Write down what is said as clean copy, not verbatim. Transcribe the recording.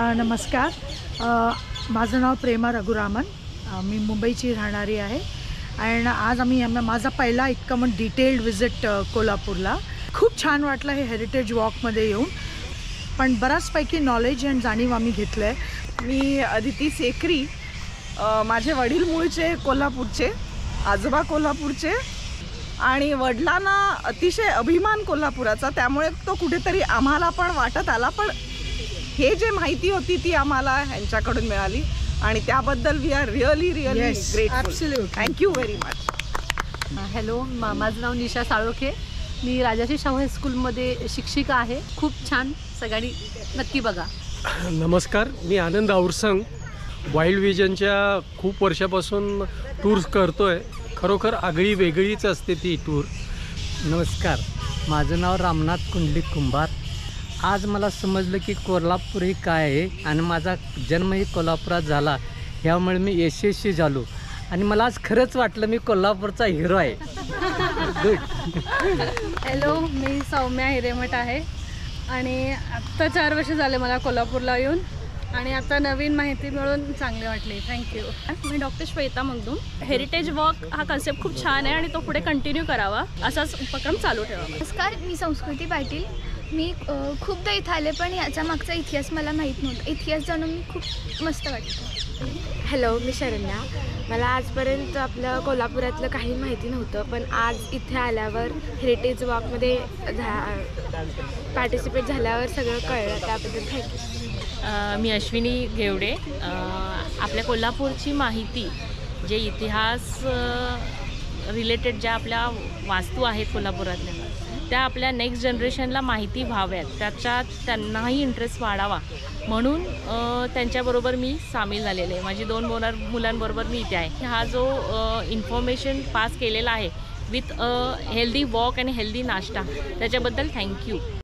नमस्कार. माझं नाव प्रेमा रघुरामन. मी मुंबईची राहणारी आहे आणि आज माझा पहिला इतका मग डिटेल्ड विजिट कोल्हापूरला. खूप छान वाटलं हे हेरिटेज वॉकमध्ये येऊन, पण बऱ्याचपैकी नॉलेज आणि जाणीव आम्ही घेतलं आहे. मी अदिती सेकरी. माझे वडील मूळचे कोल्हापूरचे, आजोबा कोल्हापूरचे आणि वडिलांना अतिशय अभिमान कोल्हापुराचा, त्यामुळे तो कुठेतरी आम्हाला पण वाटत आला. पण हे जे माहिती होती ती आम्हाला ह्यांच्याकडून मिळाली आणि त्याबद्दल we are really grateful. Thank you very much. Hello, माझं नाव निशा साळोखे. मी राजाशी शाहू हायस्कूलमध्ये शिक्षिका आहे. खूप छान, सगळ्यांनी नक्की बघा. नमस्कार, मी आनंद औरसंग. वाईल्ड विजनच्या खूप वर्षापासून टूर्स करतो आहे. खरोखर आगळी वेगळीच असते ती टूर. नमस्कार, माझं नाव रामनाथ कुंडलिक कुंभार. आज मला समजलं की कोल्हापूर ही काय आहे आणि माझा जन्मही कोल्हापुरात झाला, ह्यामुळे मी यशस्वी झालो आणि मला आज खरंच वाटलं मी कोल्हापूरचा हिरो आहे. गुड. हॅलो, मी सौम्या हिरेमठ आहे आणि आत्ता 4 वर्ष झाले मला कोल्हापूरला येऊन आणि आता नवीन माहिती मिळून चांगली वाटली. थँक्यू. मी doctor Shweta Magdum. Heritage walk हा कन्सेप्ट खूप छान आहे आणि तो पुढे कंटिन्यू करावा, असाच उपक्रम चालू ठेवावा. नमस्कार, मी संस्कृती पाटील. मी खूपदा इथं आले पण याचा मागचा इतिहास मला माहीत नव्हता. इतिहास जाणून मी खूप मस्त वाटतं. हॅलो, मी शरण्या. मला आजपर्यंत आपलं कोल्हापुरातलं काही माहिती नव्हतं, पण आज इथे आल्यावर हेरिटेज वॉकमध्ये पार्टिसिपेट झाल्यावर सगळं कळलं. त्याबद्दल थँक्यू. मी अश्विनी घेवडे. आपल्या कोल्हापूरची माहिती, जे इतिहास रिलेटेड ज्या आपल्या वास्तू आहेत कोल्हापुरातल्या, त्या आपल्या नेक्स्ट जनरेशनला माहिती व्हाव्यात, त्याच्यात त्यांनाही इंटरेस्ट वाढावा म्हणून त्यांच्याबरोबर मी सामील झालेले आहे. माझी 2 मुलांबरोबर मी इथे आहे. हा जो इन्फॉर्मेशन पास केलेला आहे विथ हेल्दी वॉक आणि हेल्दी नाश्ता, त्याच्याबद्दल थँक्यू.